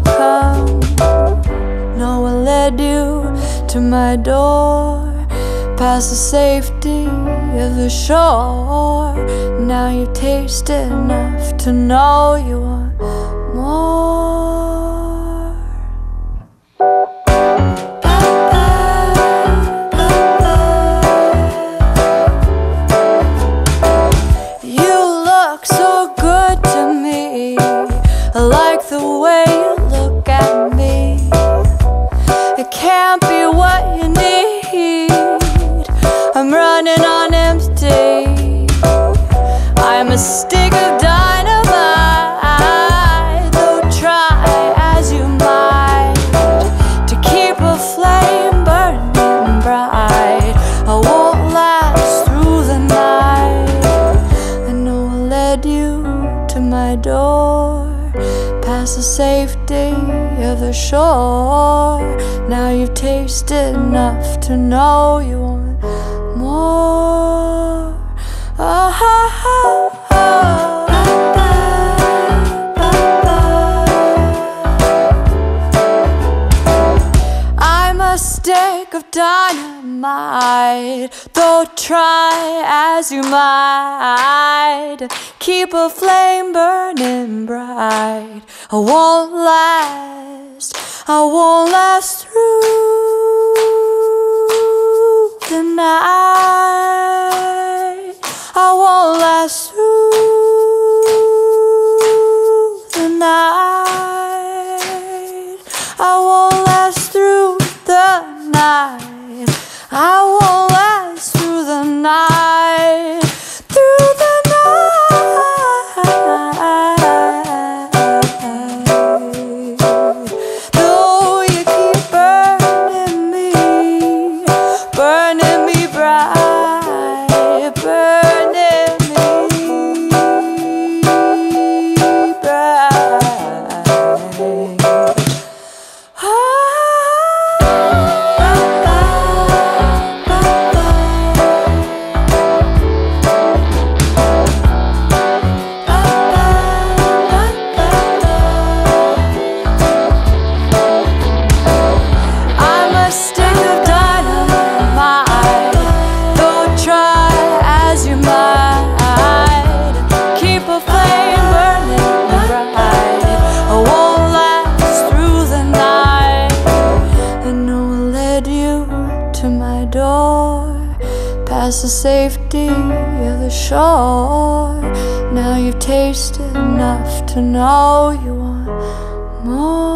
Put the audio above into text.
come. No, I led you to my door, past the safety of the shore. Now you've tasted enough to know you want more. You look so good to me. I like the way you look at me. It can't be what you need. I'm running on empty. I'm a stick of dynamite. Though try as you might to keep a flame burning bright, I won't last through the night. I know I led you to my door, past the safety of the shore. Now you've tasted enough to know you want more. Oh, oh, oh, I'm a stick of dynamite. Though try as you might, keep a flame burning bright, I won't last through the night. I won't last through the night. I won't last through the night. I won't last through the night. Through the night. Though you keep burning me bright, burning me bright. I'm a stick of dynamite. Though try as you might, keep a flame burning bright, I won't last through the night. I know I led you to my door, past the safety of the shore. Now you've tasted enough to know you want more.